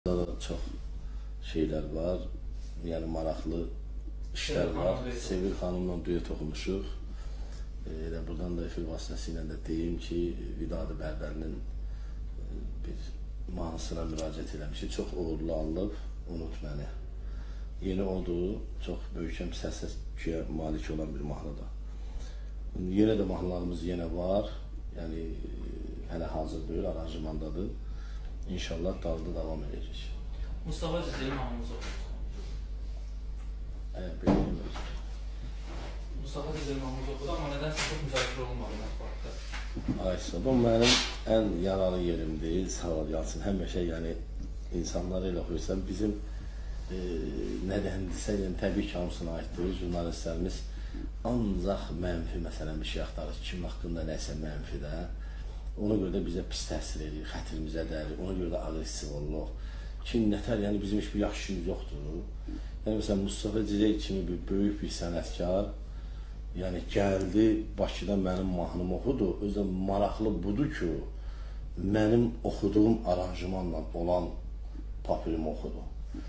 Burada da çox şeylər var, yəni maraqlı işlər var. Sevil xanımla düet oxumuşuq. Elə buradan da efir vasitəsilə də deyim ki, Vidadi Bərdəlinin bir mahnısına müraciət eləmişik. Çox uğurlu alınıb, unut məni. Yeni olduğu, çox böyükəm səs-küyə malik olan bir mahnıdır. Yenə də mahnılarımız yenə var, yəni hələ hazır deyil, aranjmandadır. İnşallah dalda davam edəcək. Mustafa Cəzəli mahnımız oxuyur. Bilmiyorum. Mustafa Cəzəli mahnımız oxudu, amma nədənsə çox müzakirə olmadı mətbuatda. Ayşə, bu mənim ən yaralı yerimdir, sağ ol Yalçın. Həmişə yəni insanları ilə oxuyursan, bizim nədəndirsə, yəni təbii ki, hamısına aiddir. Jurnalistlərimiz ancaq mənfi məsələn bir şey axtarır, kim haqqında nəsə mənfi də. Ona görə də bizə pis təsir edir, xətrimizə dərir, ona görə də aqressiv oluruq. Kim nətər, yəni bizim heç bir yaxşı işimiz yoxdur. Yəni məsələn, Mustafa Cəzəli kimi bir böyük bir sənətkar, yəni gəldi, Bakıda mənim mahnımı oxudu. Özü maraqlı budur ki, mənim oxuduğum aranjmanla olan papirimi oxudu.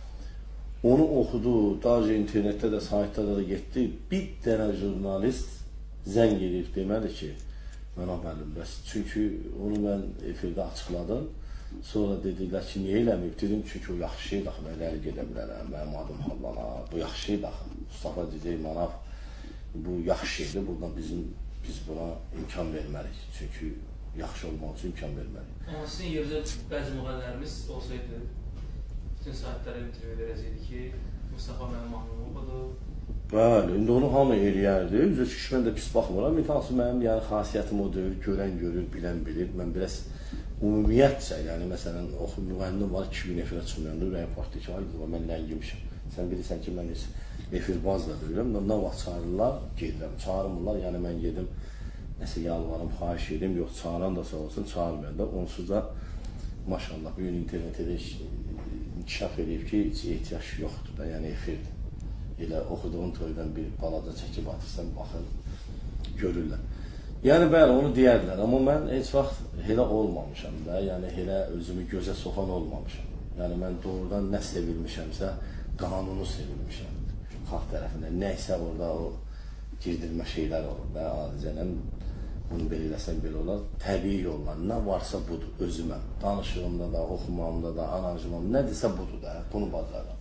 Onu oxudu, daha internetdə də, saytda da getdi. Bir dənə jurnalist zəng edib deməli ki, mən müəllim, bəs çünki onu mən efirdə açıqladım. Sonra dedilər ki, niyə eləməyib? Dedim, çünki o yaxşı şeydir, mən irəli gedə bilərəm, mənim adım Hallana, bu yaxşı şeydir, Mustafa Cəzəli Manav, bu yaxşı şeydir, buradan biz buna imkan verməliyik. Çünki yaxşı olmaq üçün imkan verməliyik. Amma sizin yerinizdə bəzi müğənnilərimiz olsaydı, bütün saatlərə intervyu verəcəkdi ki, Mustafa mənim mahnımı oxudu. Bəli, indi onu hamı eləyərdi. Üzə çıxış mən də pis baxmıram. Bir tanesi mənim yəni xasiyyətim o deyil, görən görür, bilən bilir. Mən biraz ümumiyyətcə, yəni məsələn, müğənnim var, 2000 efirə çıxmayanda ürəyim partlayır ki, ay qızma, mən ləngimişim. Sən bilirsən ki, mən efirbaz da deyirəm, nə vaxt çağırırlar, gedirəm, çağırmırlar, yəni mən gedim, nəsə yalvarım, xahiş edim, yox, çağıran da sağ olsun, çağırmayan da, onsuz da maşallah, bugün internetdə də inkişaf edib ki, heç ehtiyac yoxdur da, yəni efirdir. Elə oxuduğun toydan bir balaca çəkib atırsan, baxın, görürlər. Yəni, bəli, onu deyərlər, amma mən heç vaxt elə olmamışam da, yəni elə özümü gözə soxan olmamışam. Yəni, mən doğrudan nə sevilmişəmsə, qanunu sevilmişəm xalq tərəfindən. Nəysə orada o girdirmə şeylər olur da, adicənən, bunu belə eləsən belə olar, təbii yollar, nə varsa budur özümə. Danışığımda da, oxumamda da, aranjımamda, nədirsə budur da, bunu bacarıram.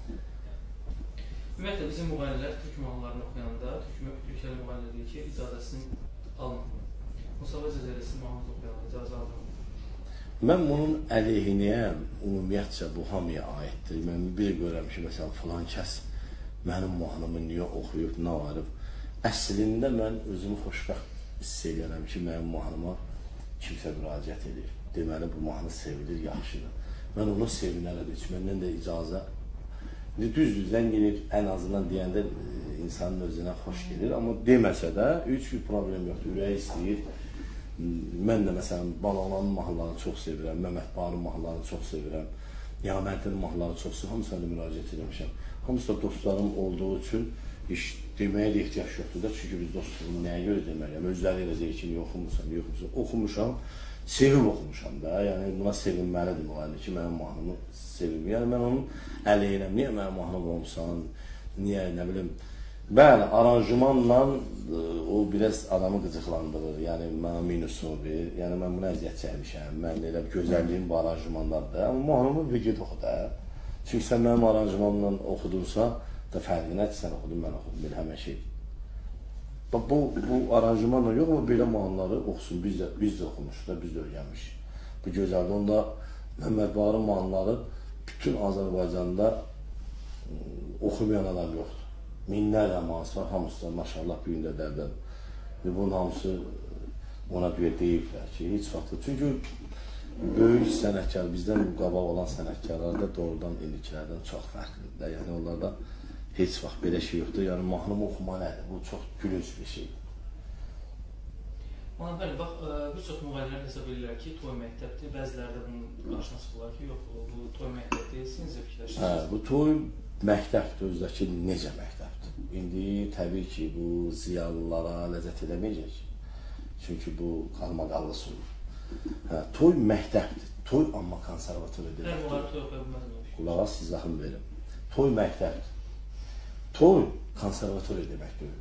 Ümumiyyətlə, bizim müğənnilər türk mahnılarını oxuyanda, türkəli müğənnilə deyir ki, icazəsini alınmır. Mustafa Cəzəli sizin mahnınızı oxuyanda icazə alınmır. Mən bunun əleyhinəyəm, ümumiyyətcə bu hamıya aiddir. Mən bir görəm ki, məsələn, filan kəs mənim mahnımı niyə oxuyub, nə varıb. Əslində mən özümü xoşbəxt hiss edirəm ki, mənim mahnıma kimsə müraciət edir. Deməli, bu mahnı sevilir, yaxşıdır. Mən ona sevinərəm, heç məndən də icazə. Düzdür, zəng edir, ən azından deyəndə insanın özünə xoş gelir, amma deməsə də heç bir problem yoxdur, ürəyi istəyir. Mən də məsələn, Balananın mahnılarını çox sevirəm, Məmməd Bağırın mahnılarını çox sevirəm, Yaməddinin mahnılarını çox sevirəm, hamısına da müraciət etmişəm. Hamısı da dostlarım olduğu üçün heç deməyə də ehtiyac yoxdur da, çünki biz dostluğunu nəyə görə deməliyəm, özləri elə deyir ki, niyə oxumursan, oxumuşam, sevib oxumuşam da, yəni buna sevinməlidir müğənni ki, mənim mahnımı sevim. Yəni mən onun əleyhinəm, niyə mənim mahnım olmuşsan, niyə, nə bilim, bəli, aranjmanla o biraz adamı qıcıqlandırır, yəni mənə minusunu verir, yəni mən buna əziyyət çəkmişəm, mən elə gözəlliyim bu aranjmanlardır, amma mahnımı vücud oxu da, çünki sən mənim aranjmanla oxudunsa da fərqi nədir, sən oxudun, mən oxudum, belə həmən şey. Bu aranjmanla yox, amma belə mahnıları oxusun, biz də oxumuşuz da, biz də öyrənmişik. Bu gözəldir, onda Məmməd Bağırın mahnıları bütün Azərbaycanda oxumayan adam yoxdur. Minlərlə mahnısı var, hamısı da maşallah bir gün də dərdədir. Bunun hamısı ona bir deyiblər ki, heç vaxt. Çünki böyük sənətkar, bizdən qabaq olan sənətkarlar da doğrudan indikilərdən çox fərqlidir. Yəni onlarda heç vaxt belə şey yoxdur. Yəni mahnımı oxuma nədir? Bu çox gülünc bir şeydir. Bəli, bax, bir çox müğənnilər hesab edirlər ki, toy məktəbdir. Bəziləri də bunun qarşına çıxırlar ki, yox, bu toy məktəb deyil, siz necə fikirləşirsiniz? Bu toy məktəbdir, özdəki necə məktəbdir? İndi təbii ki, bu ziyalılara ləzzət eləməyəcək. Çünki bu qalmaqallı sudur. Toy məktəbdir. Toy amma konservatoriya deyil. Hər müğənni toy oxuya bilməz. qulağa siz yaxın verin. Toy məktəbdir. Toy konservatoriya demək deyil.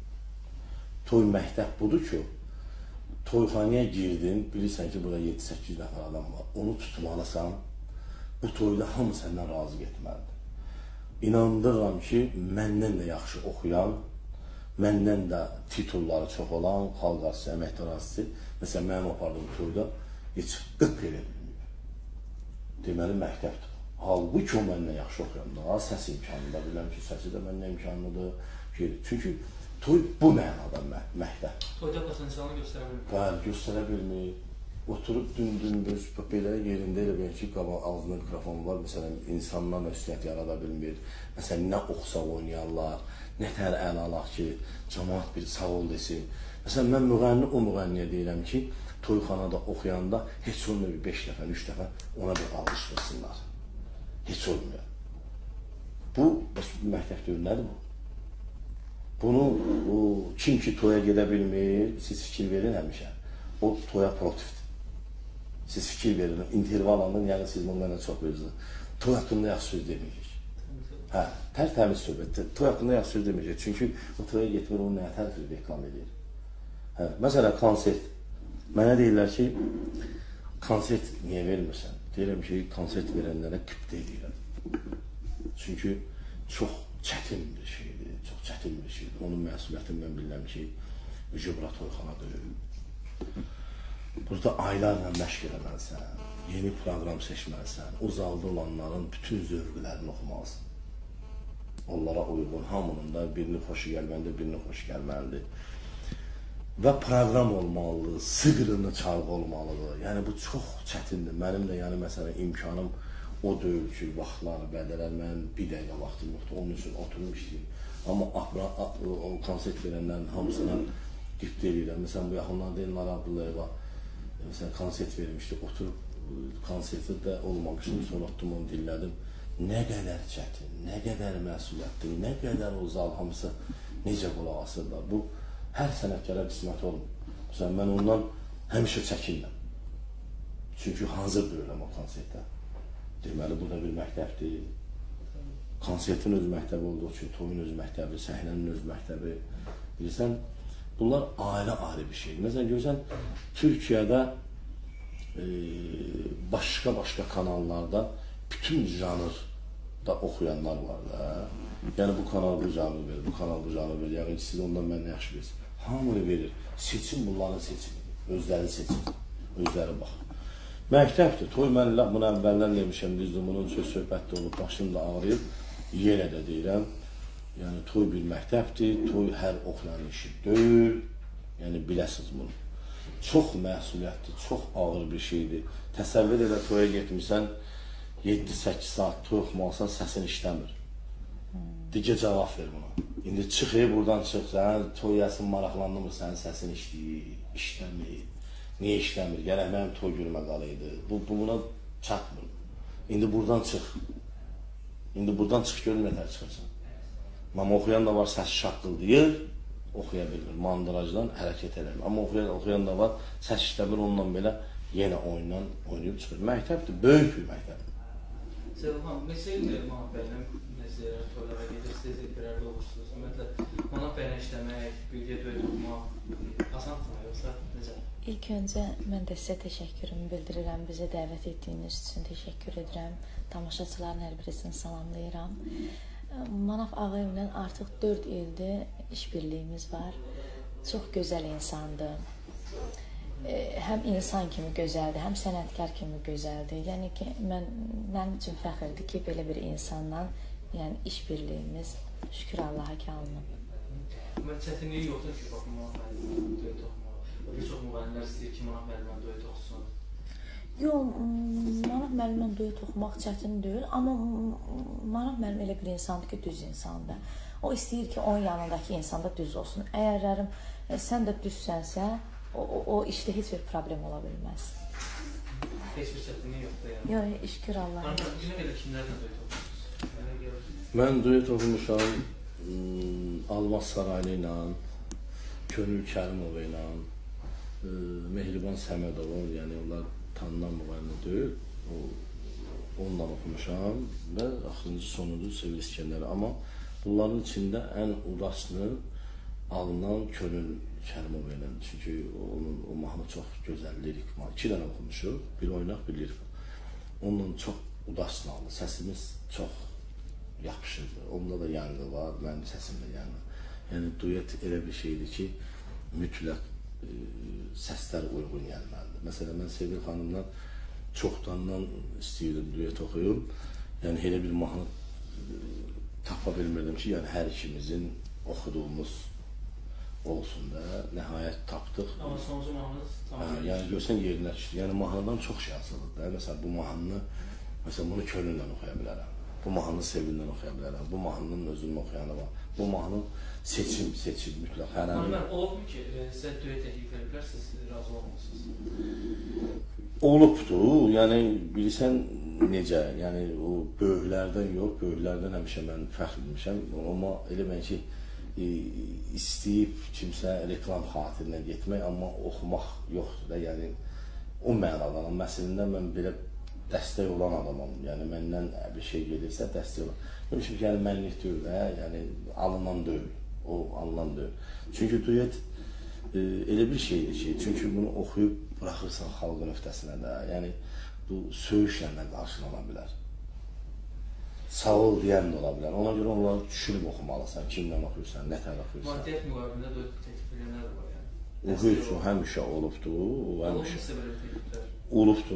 Toy məktəb budur ki, toyxanaya girdin, bilirsən ki, burada 7-8 nəfər adam var. Onu tutmalısan, bu toyda hamı səndən razı getməlidir. İnandırıram ki, məndən də yaxşı oxuyan, məndən də titulları çox olan, xalq arası, əməkdar arası, məsələn, mənim apardığım toyda heç 40 elə bilmir. Deməli, məktəbdir. Halbuki o məndən yaxşı oxuyan da, səs imkanında, biləm ki, səsi də məndən imkanlıdır. Çünki toy bu mənada məktəb. Toyda potensialını göstərə bilmir. Bəli, göstərə bilmir. Oturub dün belə yerində elə bir ki, ağzında mikrofon var, məsələn, insanlarla üstünlük yarada bilmir. Məsələn, nə oxusa oynayarlar, nə tər əl alaq ki, cəmaat bir sağ ol desin. Məsələn, mən o müğənniyə deyirəm ki, toyxanada oxuyanda heç olmuyor bir 5 dəfə, 3 dəfə ona bir alışdırsınlar. Heç olmuyor. Bu, məktəb deyil, nədir bu? Bunu, kim ki toya gedə bilmir, siz fikir verin həmişə. O toya protifdir. Siz fikir verin, interval alın, yəni siz bunlarla çox verirsiniz. Toy haqqında yaxşı söz deməyəcək. Hə, tərtəmiz söhbət. Toy haqqında yaxşı söz deməyəcək. Çünki o toya getmir, onu nəyə tərtəmiz reklam edir. Hə, məsələn, konsert. Mənə deyirlər ki, konsert niyə vermirsən? Deyirəm ki, konsert verənlərə qibdə edirəm. Çünki çox çətin bir şeydir, çox çətin bir şeydir. Onun məsuliyyətini mən bilirəm ki, Cübra toyxana deyil. Burada aylarla məşq eləməlisən, yeni proqram seçməlisən, o zalda olanların bütün zövqlərini oxumalısan. Onlara uyğun, hamının da birini xoşu gəlməlidir, birini xoşu gəlməlidir. Və proqram olmalıdır, sığırını çalğı olmalıdır. Yəni bu çox çətindir. Mənim də yəni məsələn imkanım o deyil ki, vaxtları bədələr, mənim bir dəqiqə vaxtım yoxdur, onun üçün oturum işləyim. Amma o konsert verənlərin hamısına qibdə edirəm. Məsələn, bu yaxınlarda Elnar Abdullayeva məsələn, konsert vermişdi, oturub konserti də olmamışdım, sonra otdum onu dinlədim. Nə qədər çətin, nə qədər məsuliyyətdir, nə qədər o zal hamısı necə qulaq asırlar. Bu, hər sənətkara qismət olmur. Məsələn, mən ondan həmişə çəkinməm. Çünki hazır deyiləm o konsertdə. Deməli, bu da bir məktəbdir. Konsertin öz məktəbi olduğu üçün, toyun öz məktəbi, səhnənin öz məktəbi. Bilirsən, bunlar ayrı bir şeydir. Məsələn, görürsən, Türkiyədə başqa kanallarda bütün janrda oxuyanlar var da. Yəni, bu kanal bu janrı verir, bu kanal bu janrı verir. Yəni, siz ondan mən nə yaxşı bilirsin. Hamını verir. Seçim bunların seçimidir. Özləri seçir. Özləri bax. Məktəbdir. Toy mən bunu əvvəldən demişəm, düzdür, bunun söz-söhbətdə olub, başım da ağrıyıb. Yenə də deyirəm. Yəni, toy bir məktəbdir, toy hər oxuyan işi deyil. Yəni, biləsiniz bunu. Çox məsuliyyətdir, çox ağır bir şeydir. Təsəvvür elə toya getmirsən, 7-8 saat toy oxumalısan, səsin işləmir. Digə cavab ver buna. İndi çıx, buradan çıx, sənin toyasın maraqlandırmır, sənin səsin işləyir, işləmir. Niyə işləmir? Gərək mənim toy günümə qalıydı. Bu buna çatmır. İndi buradan çıx. İndi buradan çıx, görün nətər çıxırsan. Amma oxuyan da var, səs şaqqıldayır, oxuya bilmir. Mandırajdan hərəkət edir. Amma oxuyan da var, səs işləmir, onunla belə yenə oyundan oynayıb çıxır. Məktəbdir, böyük bir məktəbdir. Səlhan, neçə ildir Manaf bəylə toylara gedirsiniz, illərdə olursunuz? Ümumiyyətlə, Manaf bəylə işləmək, birliyə döyü tutmaq asandır, yoxsa necə? İlk öncə mən də sizə təşəkkürümü bildirirəm, bizə dəvət etdiyiniz üçün təşəkkür edirəm. Tamaşaçıların hər birisini salamlayıram. Manaf ağayımla artıq 4 ildir işbirliyimiz var. Çox gözəl insandır. Həm insan kimi gözəldir, həm sənətkar kimi gözəldir. Yəni ki, mənim üçün fəxrdir ki, belə bir insanla işbirliyimiz şükür Allaha ki alınıb. Çətinliyi yoxdur ki, baxın, Manaf bəylə döyü toxumaq. Bir çox müğənnilər istəyir ki, Manaf bəylə döyü toxusun. Yox, Manaf müəllimlə döyü toxumaq çətin deyil, amma Manaf müəllim elə bir insandır ki, düz insandır. O istəyir ki, onun yanındakı insan da düz olsun. Əgər sən də düzsənsə, o işdə heç bir problem ola bilməz. Heç bir çətinliyi yoxdur yəni? Yox, şükür Allah'a. Manaf, günə qədər kimlərlə döyü toxusunuz? Mən döyü toxumuşam Almaz Saraylı ilə, Könül Kərimova ilə, Mehriban Səmədova, yəni onlar tanınan müğənni deyil. ondan oxumuşam və axırıncı sonudur Sevil İskəndər. Amma bunların içində ən udasını alınan Könül Kərimov elədi. Çünki onun o mahnı çox gözəl, lirik mahnı. 2 dənə oxumuşuq, bir oynaq, bir lirik. Onunla çox udasını aldı. Səsimiz çox yapışırdı. Onda da yanğı var, mənim səsimdə yanğı. Yəni duet elə bir şeydir ki, mütləq səslər uyğun gəlməlidir. Məsələn, mən Sevil xanımdan çoxdandan istəyirdim, duet oxuyum. Yəni elə bir mahnı tapa bilmirdim ki, yəni hər ikimizin oxuduğumuz olsun da, nəhayət tapdıq. Amma sonuncu mahnınız tamam. Yəni görsən yerinə düşdü. Yəni mahnıdan çox şey asılıdır da. Məsələn bu mahnını, məsələn bunu Könüllə oxuya bilərəm. Bu mahnını Sevillə oxuya bilərəm. Bu mahnının özünü oxuyanı var. Bu mahnı seçim mütləq hər an. Mən olubmu ki, sizə düet təklif ediblər, siz razı olmusunuz? Olubdu. Yəni bilirsən necə? Yəni o böyüklərdən yox, böyüklərdən həmişə mən fəxr etmişəm. Amma elə mən ki istəyib kimsə reklam xatirinə getmək, amma oxumaq yoxdur da. Yəni o mənadan, məsəlində mən belə dəstək olan adamam. Yəni məndən bir şey gelirsə dəstək olan. Demişim ki, yəni mənlik deyil də, yəni alınan deyil, o alınan deyil. Çünki duet elə bir şeydir ki, çünki bunu oxuyub bıraxırsan xalqın öhdəsinə də, yəni bu söyüşlə qarşılana bilər. Sağ ol deyən də ola bilər. Ona görə onları düşünüb oxumalısan, kimdən oxuyursan, nə tər oxuyursan. Maddiyyət müqabilində duet təklif edənlər var yəni. Oxuyursun, həmişə olubdu, həmişə. Olubsa belə təkliflər? Olubdu.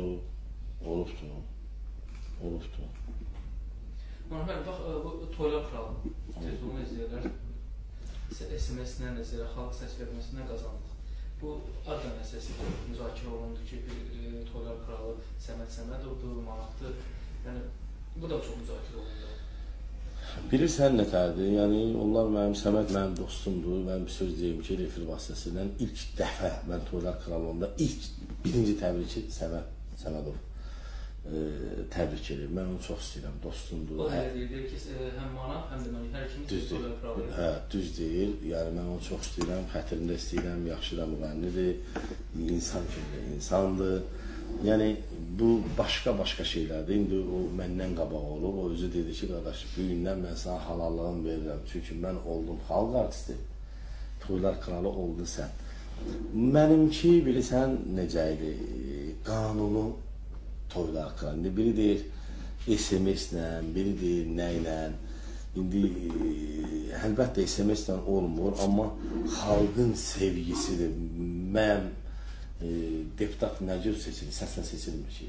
Mən bax, bu Toylar Kralı, bunu izləyirlər, SMS-lə, xalq səs verməsindən qazandıq. Bu adla əsasında müzakirə olundu ki, Toylar Kralı Səməd Səmədovdur, Manatdır. Yəni, bu da çox müzakirə olundu. Bilirsən nətərdir? Yəni, onlar Səməd mənim dostumdur. Mən bir söz deyim ki, efir vasitəsilə ilk dəfə mən Toylar Kralında birinci təbriki Səmədov təbrik edir. Mən onu çox istəyirəm, dostumdur. O da deyir ki, həm Manat, həm də mən hər ikimiz Toylar Kralı. Hə, düz deyil. Yəni, mən onu çox istəyirəm, xətrində istəyirəm, yaxşı da müğənnidir, insan kimi insandır. Yəni, bu başqa şeylərdir. İndi o məndən qabaq olub, o özü dedi ki, qardaş, bu gündən mən sana halallığını verirəm. Çünki mən oldum xalq artisti, Toylar Kralı oldun sən. Mənimki, bilirsən, necə idi? Qanunu Toylar Kralı. İndi biri deyir SMS-lə, biri deyir nə ilə. İndi əlbəttə SMS-lə olmur, amma xalqın sevgisidir. Mən deputat nə cür seçilir? Səslə seçilmir ki.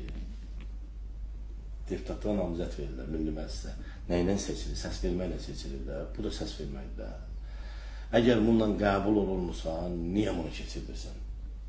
Deputatlığa namizət verirlər Milli Məclisdə. Nə ilə seçilir? Səs verməklə seçilir də. Bu da səs verməkdir də. Əgər bundan qəbul olunmursa, niyə bunu keçirdirsən?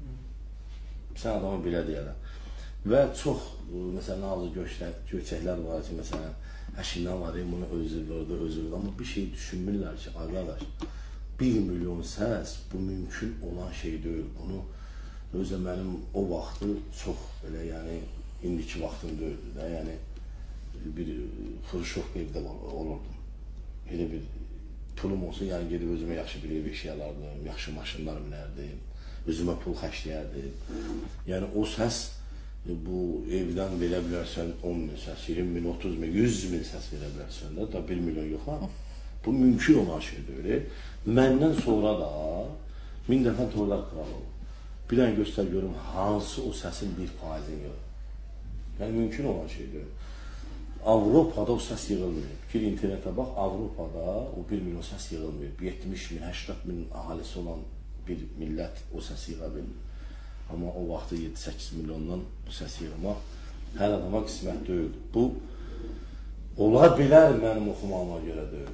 Sən adamı belə deyərəm. Və çox, məsələn, ağzı göçəklər var ki, məsələn, əşindən var, bunu özü verdi. Amma bir şey düşünmürlər ki, arkadaş, 1 milyon səs bu mümkün olan şey deyil. Bunu özə mənim o vaxtı çox belə, yəni, indiki vaxtım deyildi də, yəni, bir Xruşov evdə olurdum. Elə bir pulum olsa, yəni, gedib özümə yaxşı bir ev eşya alardım, yaxşı maşınlar minərdim, özümə pul xərcləyərdim. Yəni, o səs, bu evdən verə bilərsən 10 min səs, 20 min, 30 min, 100 min səs verə bilərsən də, da 1 milyon yox, ha? Bu mümkün olan şey deyil. Məndən sonra da 1000 dəfə Toylar Kralı olur. Bir dənə göstər görüm, hansı o səsin 1%-ni yox. Yəni, mümkün olan şey deyil. Avropada o səs yığılmıyor. Gir internetə bax, Avropada o 1 milyon səs yığılmıyor. 70 min, 80 min ahalisi olan bir millət o səsi yığa bilmir. Amma o vaxtı 7-8 milyondan bu səsi yığmaq hər adama qismət deyil. Bu, ola bilər mənim oxumağıma görə deyil.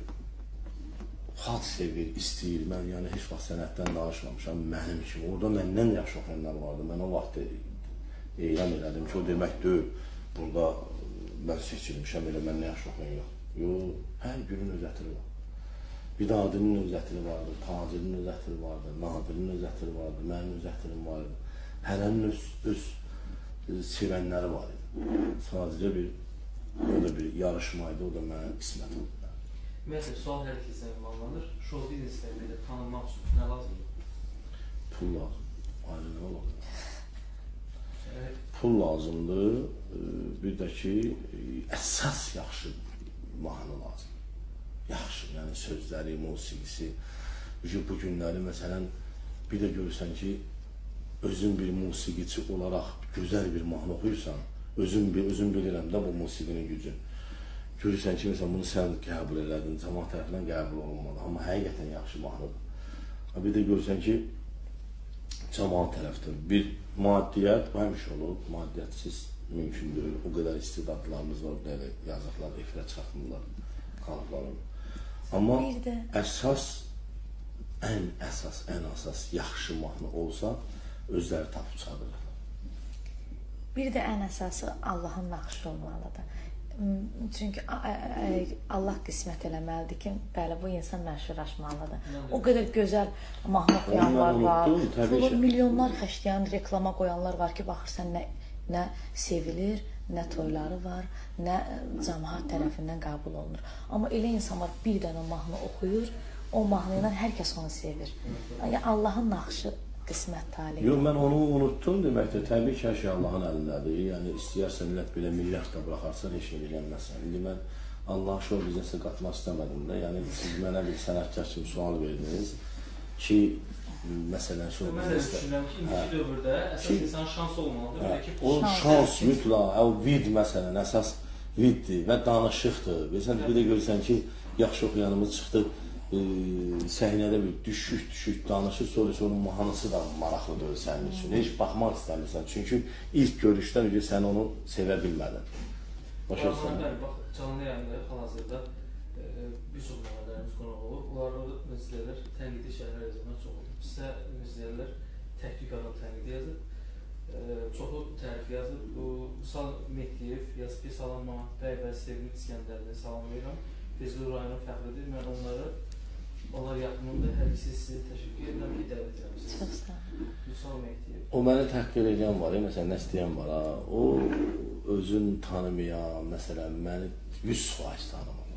Xalq sevir, istəyir. Mən yəni heç vaxt sənətdən danışmamışam, mənim kimi. Orada məndən yaxşı oxuyanlar vardı. Mən o vaxt eyləm elədim ki, o demək deyil. Burada mən seçilmişəm, elə məndən yaxşı oxuyan yox. Yox, hər günün öz ətiri var. Vidadinin öz ətiri vardı, Tacirinin öz ətiri vardı, Nadirinin öz ətiri vardı, mənim öz ətirim var idi. Hərənin öz sevənləri var idi. Sadəcə bir yarışmaydı, o da mənə qismət oldu. Ümumiyyətlə, sual hər ikisi ünvanlanır. Show bizneslərdə tanınmaq üçün nə lazımdır? Pul lazım. Ayrı nə olar? pul lazımdır, bir də ki, əsas yaxşı mahnı lazım. Yaxşı, yəni sözləri, musiqisi. Bu günləri, məsələn, bir də görürsən ki, özün bir musiqiçi olaraq gözəl bir mahnı oxuyursan, özün bilirəm də bu musiqinin gücü. Görürsən ki, məsələn, bunu sən qəbul elədin, cəmaət tərəfindən qəbul olunmalı, amma həqiqətən yaxşı mahnıdır. Bir də görürsən ki, cəmaət tərəfdir. Bir maddiyyət həmişə olur, maddiyyətsiz mümkün deyil. O qədər istedadlarımız var, belə yazıqlar, efirə çıxartmırlar, qalıqlarını. Amma əsas, ən əsas yaxşı mahnı olsa, özləri tapıb çağırırlar. Bir də ən əsası Allahın naxışı olmalıdır. Çünki Allah qismət eləməlidir ki, bəli, bu insan məşhurlaşmalıdır. O qədər gözəl mahnı oxuyanlar var, milyonlar xərcləyən, reklama qoyanlar var ki, baxırsan nə sevilir, nə toyları var, nə cəmaət tərəfindən qəbul olunur. Amma elə insanlar bir dənə mahnı oxuyur, o mahnı ilə hər kəs onu sevir. Yəni Allahın naxışı qismət talihi. Yox, mən onu unutdum deməkdir. Təbii ki, hər şey Allahın əlindədir. Yəni, istəyərsən, belə milyard da buraxarsan, heç nə bilənməsən. İndi mən Allah şov biznesə qatmaq istəmədim də. Yəni, siz mənə bir sənətkar kimi sual verdiniz ki, məsələn, şov biznesə... Mən də düşünürəm ki, indiki dövrdə əsas insan şans olmalıdır. O şans, mütləq, vid məsələn, əsas viddir və danışıqdır. Bilsən, bir də görürsən ki, yaxşı oxuyanımız çıxdı, səhnədə bir düşük danışır, sonra onun mahnısı da maraqlı deyil sənin üçün. Heç baxmaq istəmirsən. Çünki ilk görüşdən önce sən onu sevə bilmədin. Başa düşürsən? Bax, canlı yayında hal-hazırda bir çox müəllimlərimiz qonaq olur. Onlar izləyirlər, tənqidi şərhlər yazmaq çox olur. Sizə izləyirlər, təhqiqatın tənqidi yazır. Çoxu tərif yazır. Misal Mehdiyev yazıb ki, Salam Mahmud bəy və Sevgili İskəndərli salamlayıram. Füzuli rayonun fəxridir. Mən onlar yaxınımda hər ikisi sizi təşəkkür edirəm ki, dəvət edirəm sizi. Çox sağ olun. Misal Mehdiyev. O məni təhqir edən var, məsələn, nə istəyən var, o özün tanımayan, məsələn, məni 100% tanımalı.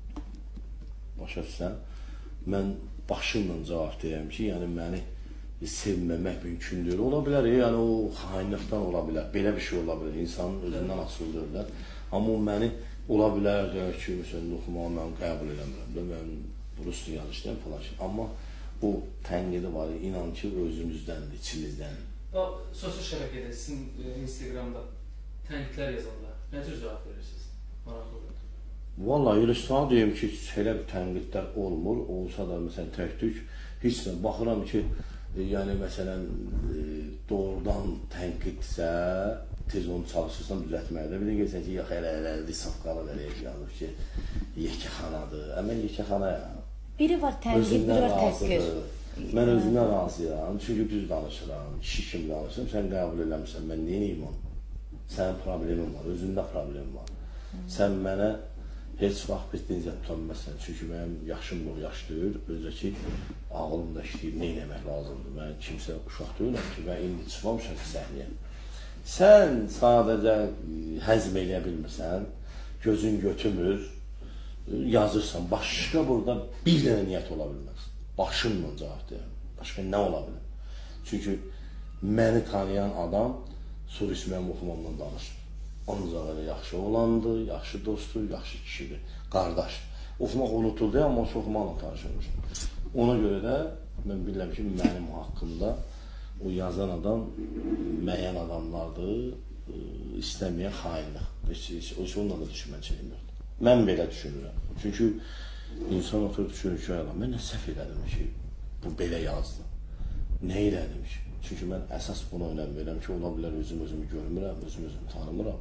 Başa düşsən, mən başımla cavab deyəm ki, yəni məni sevməmək mümkündür. Ola bilər, yəni o xainlikdən ola bilər, belə bir şey ola bilər, insanın özündən asılı deyirlər. Amma o məni ola bilər, deyək ki, məsələn, oxumağı mən qəbul eləmirəm də, mən ruslu yazışdayım falan şey. Amma o tənqidi var, inan ki, özümüzdəndir, içimizdəndir. Sosial şəbəkədə, sizin Instagramda tənqidlər yazanlar, nə cür cavab verirsiniz? Maraqlıdır. Vallahi, elə sana deyim ki, elə bir tənqidlər olmur, olsa da, məsələn, tək-tük, heç nə, baxıram ki, yəni, məsələn, doğrudan tənqidsə, tez onu çalışırsan düzəltməkdə. Bir də gəlsən ki, yox, elə safqalı verək yazıb ki, yekəxanadır. Mən yekəxanayam. Biri var tənqid, biri var təhqir. Mən özümdən razıyam, çünki düz danışıram, kişi kimi danışıram, sən qəbul eləmirsən, mən neyim onu? Sənin problemin var, özündə problem var. Sən mənə heç vaxt bitdincə tutanməsən, çünki mənim yaşım yox, yaş deyil, özə ki, ağlım da işləyib, nə eləmək lazımdır? Mən kimsə uşaq deyiləm ki, mən indi çıxmamışam ki, səhniyə. Sən sadəcə həzm eləyə bilmirsən, gözün götürmür, yazırsan, başqa burada bir dənə niyyət ola bilməz. Başımla cavab deyəm, başqa nə ola bilər? Çünki məni tanıyan adam Surisi mənim oxumamdan danışır. Ancaq elə yaxşı oğlandır, yaxşı dostdur, yaxşı kişidir, qardaşdır. Oxumaq unutuldu, amma oxumaqla tanışırmışım. Ona görə də mən bilirəm ki, mənim haqqımda o yazan adam müəyyən adamlardır, istəməyən xainlik. Heç onunla da düşünməcəyim yoxdur. Mən belə düşünürəm. Çünki insan oturub düşünür ki, mən nə səhv elədim ki, bu belə yazdı. Nə elədim ki? Çünki mən əsas buna önəm verirəm ki, ola bilər özümü görmürəm, özümü tanımıram.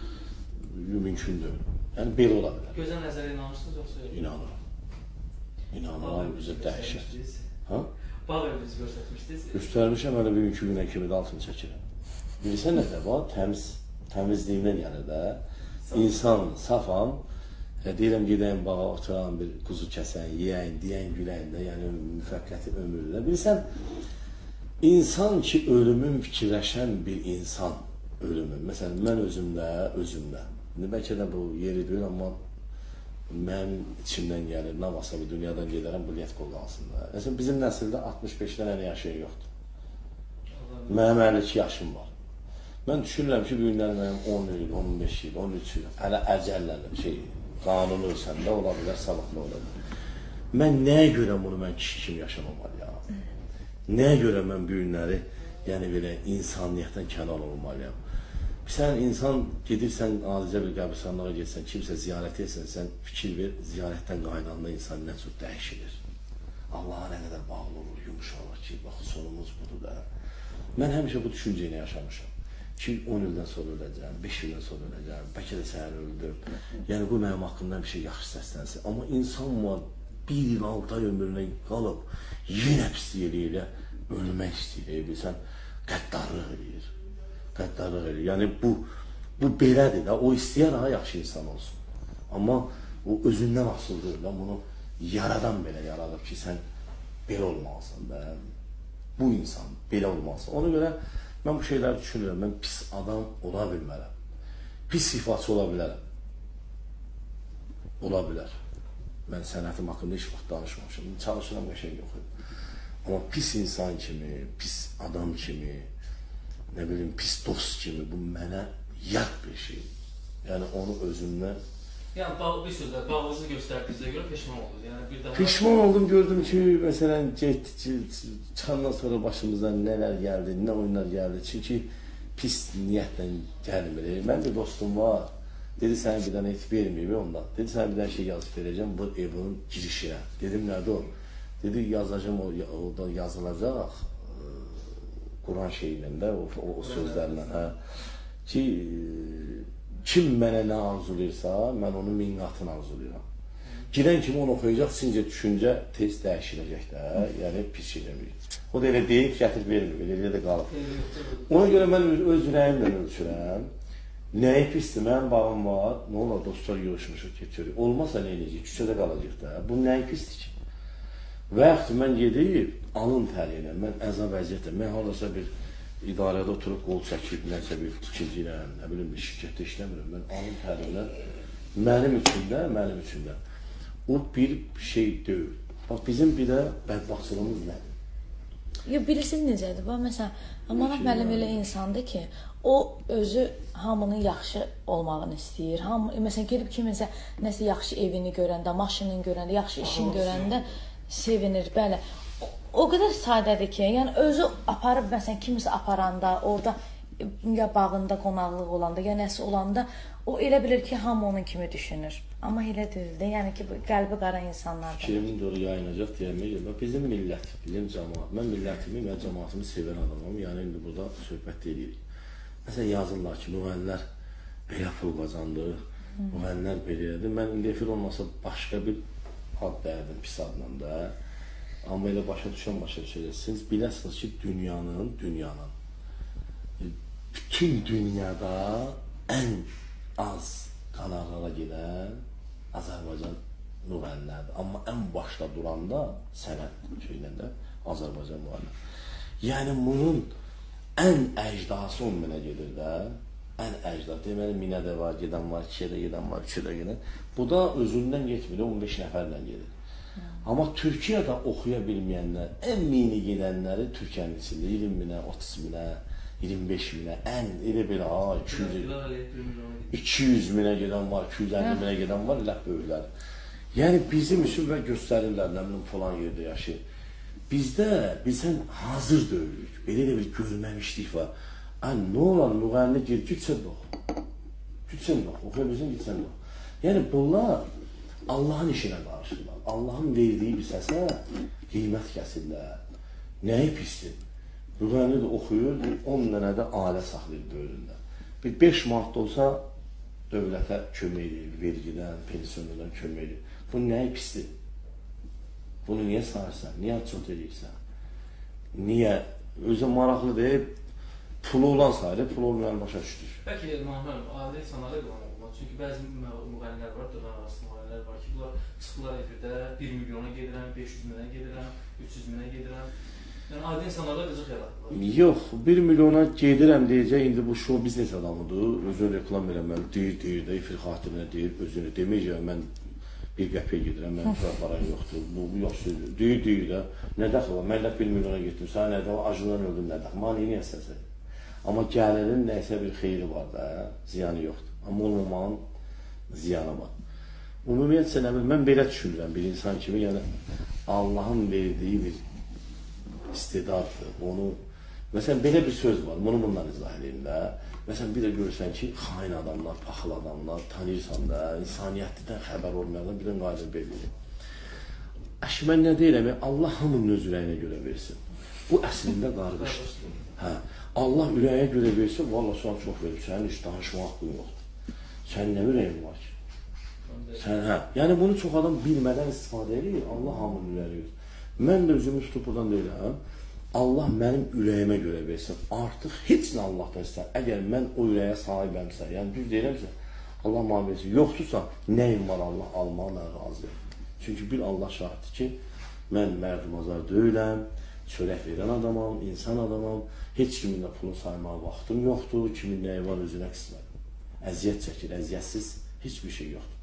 Mümkün deyil. Yəni, belə ola bilər. Gözəl nəzərə inanırsınız yoxsa yox? İnanıram. İnanıram, bizə dəhşət. Bağ evinizi göstərmişdiniz? Göstərmişəm, hələ bugünkü günə kimi də altını çəkirəm. Bilirsən nə də var? Təmizliyimdən yəni də. İnsan, safam, deyirəm, gedəyim bağa, oturan bir quzu kəsən, yiyən, deyən, gülən də, yəni müvəqqəti ömürdə. Bilirsən, İnsan ki, ölümün fikirləşən bir insan ölümün. Məsələn, mən özümdə. Bəlkə də bu yeri deyil, amma mənim içimdən gəlir, nə varsa bu dünyadan gedərəm, bu liyət qolqansında. Məsələn, bizim nəsildə 65-dən əni yaşayan yoxdur. Mənim 52 yaşım var. Mən düşünürəm ki, bu günlər mənim 10 il, 15 il, 13 il, hələ əcəllərim, qanunu ölsəndə ola bilər, sabahlı ola bilər. Mən nəyə görə bunu mən kişi kimi yaşamamalıyam? Nəyə görə mən bu günləri, yəni belə insaniyyətdən kənar olmalıyam? Sən insan gedirsən, adicə bir qəbristanlığa getsən, kimsə ziyarət etsən, sən fikir ver, ziyarətdən qaydanda insan nə çox dəyişilir. Allaha nə qədər bağlı olur, yumuşalır ki, bax, sonumuz budur da. Mən həmişə bu düşüncə ilə yaşamışam. Ki, 10 ildən sonra öləcəm, 5 ildən sonra öləcəm, bəlkə də səhər öldüm. Yəni, bu mənim haqqımdan bir şey yaxşı səslənsin. Amma insan var, 1 il 6 ay ömrünə qalıb, yenə pislik elə, ölmək istəyir, bilsən, qəddarlıq eləyir. Qəddarlıq eləyir. Yəni, bu belədir də, o istəyər ha, yaxşı insan olsun. Amma o özündən asıldır da, bunu yaradan belə yaradıb ki, sən belə olmalısın da, bu insan belə olmalısın. Ona görə mən bu şeyləri düşünürəm, mən pis adam ola bilmərəm. Pis sifatçı ola bilərəm. Ola bilər. Mən sənətim haqqında heç vaxt danışmamışım. Çalışıram, qəşəng yox. Amma pis insan kimi, pis adam kimi, nə bilim, pis dost kimi bu mənə yad bir şey. Yəni onu özümdən... Yəni bir sözlə, bağınızı göstərdiyinizə görə peşman oldunuz. Yəni peşman oldum, gördüm ki, məsələn, çıxandan sonra başımızdan nələr gəldi, nə oyunlar gəldi. Çünki pis niyyətlə gəlmir. Mən bir dostum var, dedi sənə bir dənə et verməyib ondan. Dedi sənə bir dənə şey yazıb verəcəm, bu evinin girişinə. Dedim, nədir o? Dedi, yazacağım, orada yazılacaq, Quran şeylə də, o sözlərlə, ki, kim mənə nə arzulayırsa, mən onun 1000 qatını arzulayıram. Girən kimi onu oxuyacaq, sizcə düşüncə tez dəyişiləcək də, yəni pis şey deməyir. O da elə deyib, gətir vermir, elə də qalıb. Ona görə mən öz ürəyimlə ölçürəm. Nəyi pisdir, mənim bağım var, nə olar, dostlar yığışmışıq, keçirik. Olmasa nə eləyəcək, küçədə qalacaq da. Bu nəyi pisdir ki? Və yaxud mən gedib, alın təriylə, mən əzab əziyyətlə, mən haradasa bir idarədə oturub qol çəkib, nəsə bir tikinci ilə, nə bilim, bir şirkətdə işləmirəm. Mən alın təriylə, mənim üçün də, o bir şey deyil. Bax, bizim bir də bədbaxtçılığımız nədir? Yox, bilirsiniz necədir? Bax, məsələn, Manaf müəllim elə insandır ki, o özü hamının yaxşı olmağını istəyir. Məsələn, gedib kiminsə nəsə yaxşı evini görəndə, maşınını görəndə, yaxşı işini görəndə sevinir, bəli. O qədər sadədir ki, yəni özü aparıb, məsələn, kimisə aparanda, orada ya bağında qonaqlıq olanda, ya nəsə olanda, o elə bilir ki, hamı onun kimi düşünür. Amma elə deyil də, yəni ki, qəlbi qara insanlardır. Fikrimin doğru yayınacaq deyəməyəcəm. Bizim millət, bizim cəmaat, mən millətimi və cəmaatımı sevən adamım, yəni indi burada söhbət edirik. Məsələn, yazırlar ki, müğənnilər belə pul qazandı, müğənnilər belə edir. Mən indi efir olmasa başqa bir ad dəyərdim, pis adla da. Amma elə başa düşəcəksiniz. Siz biləsiniz ki, dünyanın, bütün dünyada ən az qanallara gedən Azərbaycan müğənnilərdir. Amma ən başda duranda sənət şeylə də Azərbaycan müğənniləri. Yəni bunun ən əcdası 10 minə gedir də. Ən əcdası. Deməli, 1000-ə də var, gedən var, 2-yə də gedən var, 3-ə də gedən. Bu da özündən getmir, 15 nəfərlə gedir. Amma Türkiyədə oxuya bilməyənlər, ən mini gedənləri Türkiyənin içində 20 minə, 30 minə, 25 minə, ən elə belə 200 minə gedən var, 250 minə gedən var, elə böyüklər. Yəni bizim üçün və göstərirlər, nə bilim falan yerdə yaşayır. Bizdə, bizdən hazır döyülük, belə elə bir görməmişlik var. Nə olan müğənni gir, gitsən də oxu. Gitsən də oxu, oxuya bilsən, gitsən də oxu. Yəni bunlar Allahın işinə qarışırlar. Allahın verdiyi bir səsə qiymət kəsirlər. Nəyi pisdir? Müğənni də oxuyur, 10 dənə də alə saxlayır böyründə. Bir 5 manat da olsa dövlətə kömək edir, vergidən, pensiyonadan kömək edir. Bu nəyi pisdir? Bunu niyə sayırsan? Niyə çox edirsən? Niyə? Özü maraqlı deyib, pulu olan sayılır, pulu olmayan başa düşdür. Bəlkə, Mahmud, adi insanlara qılan olmaz. Çünki bəzi müğənilər var, dırnaq arası müğənilər var ki, bunlar çıxırlar efirdə 1 milyona gedirəm, 500 minə gedirəm, 300 minə gedirəm. Yəni, adi insanlarda qızıq yaratdılar. Yox, 1 milyona gedirəm deyəcək, indi bu show biznes adamıdır, özünü reklam verəməm, deyir də, efir xatirinə deyir, özünü deməyəcək, mən 1 qəpiyə gedirəm, mənim param yoxdur, bu yoxdur, deyir də, nə dəxil var, mən də 1 milyona getdim, sən nə dəxil, acından öldüm, nə dəxil, mənə niyə istəsən? Amma gəlirin nəysə bir xeyri var da, ziyanı yoxdur. Amma olmamağın ziyanı var. Ümumiyyətlə, mən belə düşünürəm bir insan kimi, yəni Allahın verdiyi bir istedaddır. Onu, məsələn, belə bir söz var, bunu bundan izah edeyim də. Məsələn, bir də görürsən ki, xain adamlar, paxıl adamlar, tanıyırsan da, insaniyyətlidən xəbər olmayanlar bir də qayda belirlir. Əşi, mən nə deyirəm, Allah hamının öz ürəyinə görə versin. Bu əslində qarqışdır. Hə, Allah ürəyə görə versin, valla sana çox verir, sənin heç danışma haqqın yoxdur. Sənin nə ürəyin var ki? Sən, hə, yəni bunu çox adam bilmədən istifadə edir, Allah hamının ürəyi verir. Mən də özümü tutub buradan deyirəm, Allah mənim ürəyimə görə versin. Artıq heç nə Allahdan istər. Əgər mən o ürəyə sahibəmsə, yəni düz deyirəmsə, Allah mənə versin. Yoxdursa, nəyim var Allah almağa mən razıyım. Çünki bir Allah şahiddir ki, mən mərdumazar deyiləm, çörək verən adamam, insan adamam, heç kimin də pulun saymağa vaxtım yoxdur, kimin nəyi var özünə qismət. Əziyyət çəkir, əziyyətsiz heç bir şey yoxdur.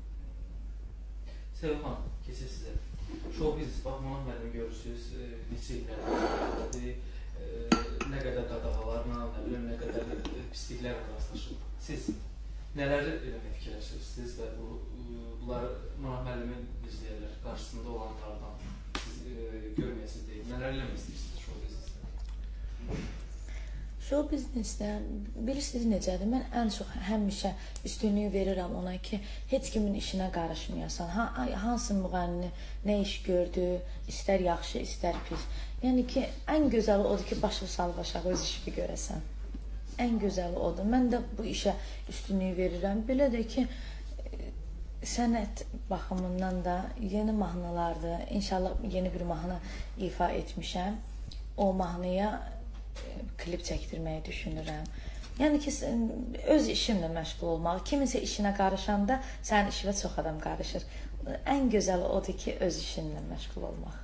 Sevxan, keçir sizə. Show business, bax, Manaf müəllimi görürsünüz, neçə illərdir, nə qədər qadağalarla, nə biləm, nə qədər pisliklərlə rastlaşıb. Siz nələri eləmək fikirləşirsiniz və bunlar Manaf müəllimin izləyərlər qarşısında olanlardan siz görməyəsiniz deyil. Nələr eləmək istəyirsiniz show businessdə? Show businessdə bilirsiniz necədir? Mən ən çox həmişə üstünlüyü verirəm ona ki, heç kimin işinə qarışmayasan. Hansı müğənni nə iş gördü, istər yaxşı, istər pis. Yəni ki, ən gözəli odur ki, başı salıb aşağı öz işini görəsən. Ən gözəli odur. Mən də bu işə üstünlüyü verirəm. Belə də ki, sənət baxımından da yeni mahnılardır. İnşallah yeni bir mahnı ifa etmişəm. O mahnıya klip çəkdirməyi düşünürəm. Yəni ki, öz işimlə məşğul olmaq. Kiminsə işinə qarışanda sənin işinə çox adam qarışır. Ən gözəli odur ki, öz işinlə məşğul olmaq.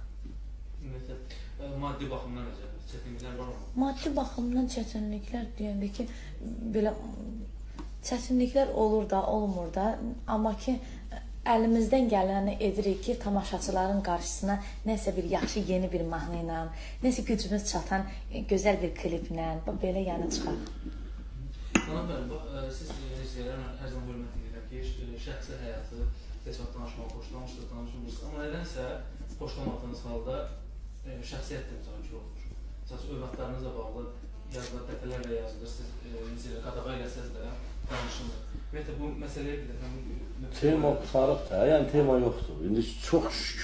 Maddi baxımdan necə? Çətinliklər var mı? Maddi baxımdan çətinliklər deyəndə ki, belə çətinliklər olur da, olmur da. Amma ki, əlimizdən gələni edirik ki, tamaşaçıların qarşısına nəsə bir yaxşı, yeni bir mahnı ilə, nəsə gücümüz çatan gözəl bir kliplə, belə yəni çıxaq. Manaf müəllim, siz izləyərlə hər zaman hörmət edirəm ki, şəxsi həyatı heç vaxt danışmağı xoşlamışsınız, danışmışsınız. Amma nədənsə xoşlamadığınız halda şəxsiyyət də müzakirə olunur. Məsələn, övladlarınızla bağlı yazılar dəfələrlə yazılır, siz qadağa eləsəz də danışılır. Ümumiyyətlə, bu məsələyə bir tema qurtarıq da, yəni tema yoxdur. İndi çox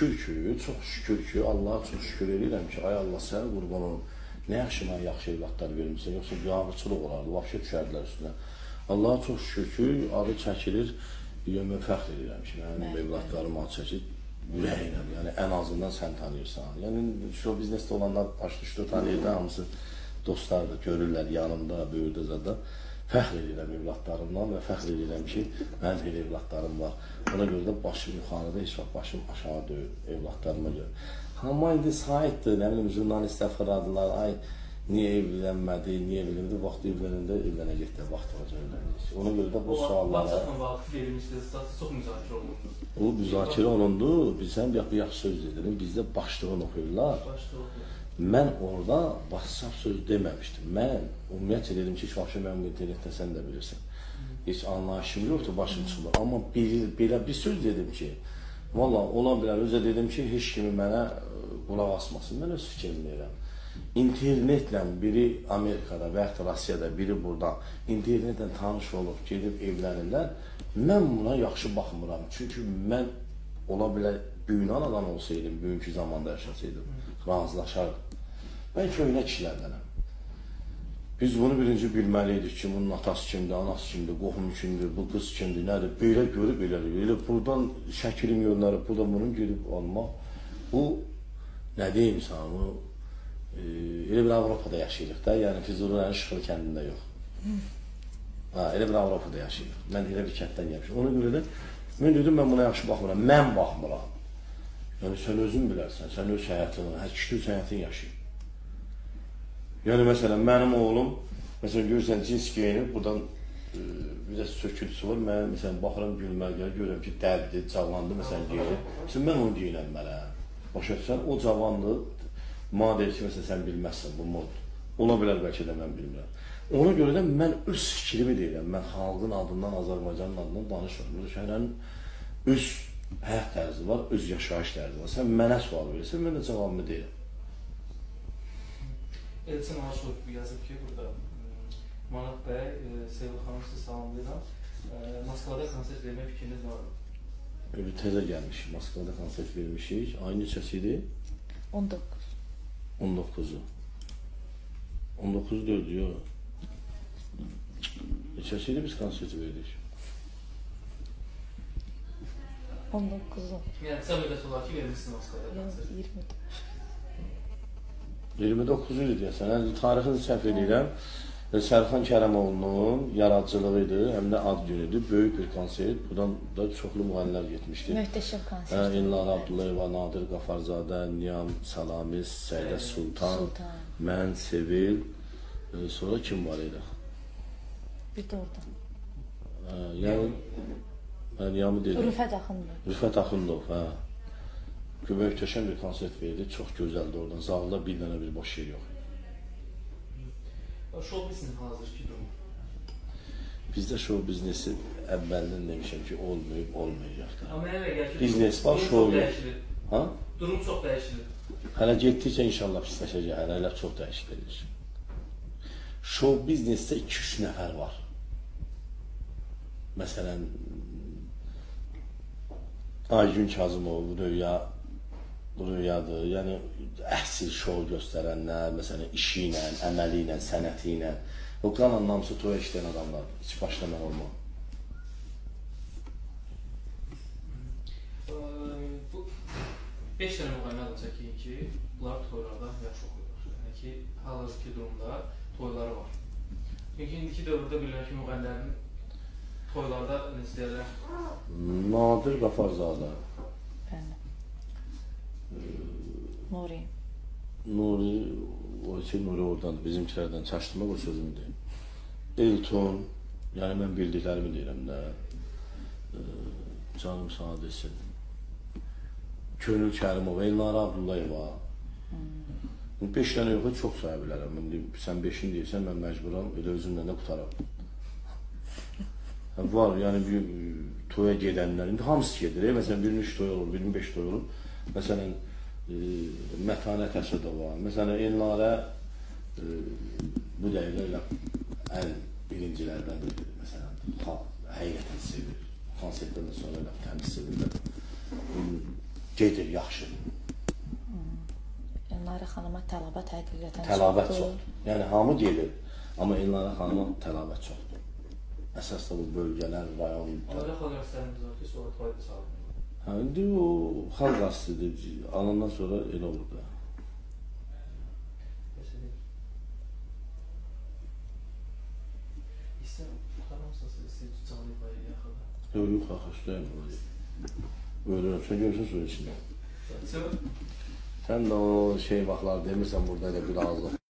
şükür ki, Allaha çox şükür edirəm ki, ay Allah sənə qurban olum. Nə yaxşı mənə yaxşı evlatlar vermişsən, yoxsa biabırçılıq olardı, vahşi düşərdilər üstünə. Allaha çox şükür ki, adı çəkilir, mən fəxr edirəm ki, mənim evlatlarım adı çəkir ürəyinəm, yəni ən azından sən tanıyırsan. Yəni, show biznesdə olanlar başlı tanıyır da, hamısı dostlardır, görürlər yanımda, böyürdə zada. Fəxr edirəm evlatlarımdan və fəxr edirəm ki, mənim elə evlatlarım var. Ona görə də başım yuxarıda, heç vaxt başım aşağı deyil evlatlarıma görə. Amma indi sahiddir, nə bilim, jurnalistlər fırladılar, ay, niyə evlənmədi, niyə evləndi, vaxt evlənəndə evlənəcək də, vaxt olacaq evlənəcək. Ona görə də bu suallara... Vaxtla vaxtı verilmişdir, çox müzakirə olundu. O müzakirə olundu, bilsən, bir yaxşı söz dedim, bizdə başlığını oxuyurlar. Mən orada WhatsApp söz deməmişdim. Mən ümumiyyətlə dedim ki, mən bu internetdə sən də bilirsən. Heç anlayışım yoxdur, başım çıxmır. Amma belə bir söz dedim ki, valla ola bilər, özə dedim ki, heç kimi mənə qulaq asmasın. Mən öz fikrimi deyirəm. İnternetlə biri Amerikada və yaxud da Rusiyada, biri burada internetlə tanış olub, gedib evlənirlər. Mən buna yaxşı baxmıram. Çünki mən ola bilər, büyünan adam olsaydım, bugünkü zamanda yaşasaydım, razılaşardım. Mən köhnə kişilərdənəm. Biz bunu birinci bilməliydik ki, bunun atası kimdir, anası kimdir, qohum kimdir, bu qız kimdir, nədir, belə görüb elədir. Elə buradan şəkilin yönləri, burada bunun gedib almaq, bu, nə deyim sana, bunu elə bir Avropada yaşayırıq da, yəni Füzulilərin Şıxılı kəndində yox. Elə bir Avropada yaşayırıq. Mən elə bir kənddən gəlmişim. Ona görə də, mən dedim, mən buna yaxşı baxmıram, mən baxmıram. Yəni, sən özün bilərsən, sən öz həyatını, hər kişi öz həyatını yaşayır. Yəni, məsələn, mənim oğlum, məsələn, görürsən, cins geyinir, buradan bir də söküntüsü var, mən, məsələn, baxıram gülməyə gəlir, görürəm ki, dərdir, cavandır, məsələn, geyinir. Məsələn, mən onu geyinəm mənə, başa düşsən, o cavandır, madem ki, məsələn, sən bilməzsən, bu mod. Ona bilər bəlkə də mən bilmirəm. Ona görə də mən öz fikrimi deyirəm. Mən xalqın adından, Azərbaycanın adından danışmıram. Şəhərin öz həyat tərzi var, öz yaşayış tərzi var. Sən mənə sual verirsən, mən də cavabımı deyirəm. Elçin Aşov yazıb ki, burada Manaf bəy, Sevil xanım sizi salamlayıram. Moskvada konsert vermək fikriniz var mı? Öyle təzə gəlmişik, Moskvada konsert vermişik. Ay neçəsi idi? 19. 19'u. 19 diyor diyor. Neçəsiydi biz konserti verdik? 19'u. Yəni qısa müddət olaraq ki, vermişsiniz Moskvada konsert. 29 idi deyəsən. Yəni, tarixini səhv edirəm. Sərxan Kərəmoğlu'nun yaradıcılığı idi, həm də ad günüdür. Böyük bir konsert. Buradan da çoxlu müğənnilər getmişdi. Möhtəşəm konsert. İlnar Abdullayeva, Nadir Qafarzadə, Niyam Salamiz, Səidə Sultan, mən, Sevil, sonra kim var idi? Bir də orada. Yəni, mən Niyamı dedim. Rüfət Axundov. Rüfət Axundov, hə. Möhtəşəm bir konsert verdi, çox gözəldir oradan. Zalda bir dənə bir boş yer yox. Show biznesin hazırki durumu? Bizdə show biznesi əvvəldən demişəm ki, olmayıb, olmayacaqdır. Amma mənə gəlir ki, biznes var, show yox. Ha? Durum çox dəyişilir. Hələ getdikcə inşallah pisləşəcək, hələ çox dəyişilir. Show biznesdə 2-3 nəfər var. Məsələn, Aygün Kazımov, Rüyadır, yəni əsl şov göstərənlər, məsələn, işi ilə, əməli ilə, sənəti ilə, o qalan namsı toya işləyən adamlar, heç başlamaq olmaq. Bu 5 dənə müğənni adı çəkin ki, bunlar toylarda yaxşı oxuyurlar. Yəni ki, hal-hazırki durumda toyları var. Çünki indiki dövrdə bilirəm ki, müğənnilərin toylarda necə deyirlər? Nadir Qafarzadə. Nuri. Nuri, o ki, Nuri oradan, bizimkilərdən çaşdırmaq o sözümü deyim. Elton, yəni mən bildiklərimi deyirəm də, canım sana desin. Könül Kərimov, Elnar Abdullayeva. 5 dənə yox, çox saya bilərəm. Sən 5'ini deyirsən, mən məcburam, elə özümlə də qutaram. Var, yəni bir toya gedənlər, indi hamısı gedir. Məsələn, birinin 3 toy olur, birinin 5 toy olur. Məsələn, Mətanət Əsədova, məsələn, Elnarə bu dəqiqə ilə ən birincilərdən biridir. Məsələn, həqiqətən sevir. Konsertlərdən sonra elə təmiz sevirlər. Gedir, yaxşı. Elnarə xanıma tələbət həqiqətən çoxdur. Tələbət çoxdur. Yəni, hamı gedir. Amma Elnarə xanıma tələbət çoxdur. Əsas da bu bölgələr, rayon... Onlara xalq araslarımız var ki, sonra toyda sağlıq. Hə, indi o xalq arasıdır, alandan sonra elə olur da. İstəyəm, xaramsınız, istəyir canlı ifayı yaxında? Yox, yox, axı, üstəyəm. Ölürəm, sən görürsən su içində. Sən də o şey vaxtlar demirsən burada elə bir ağzı.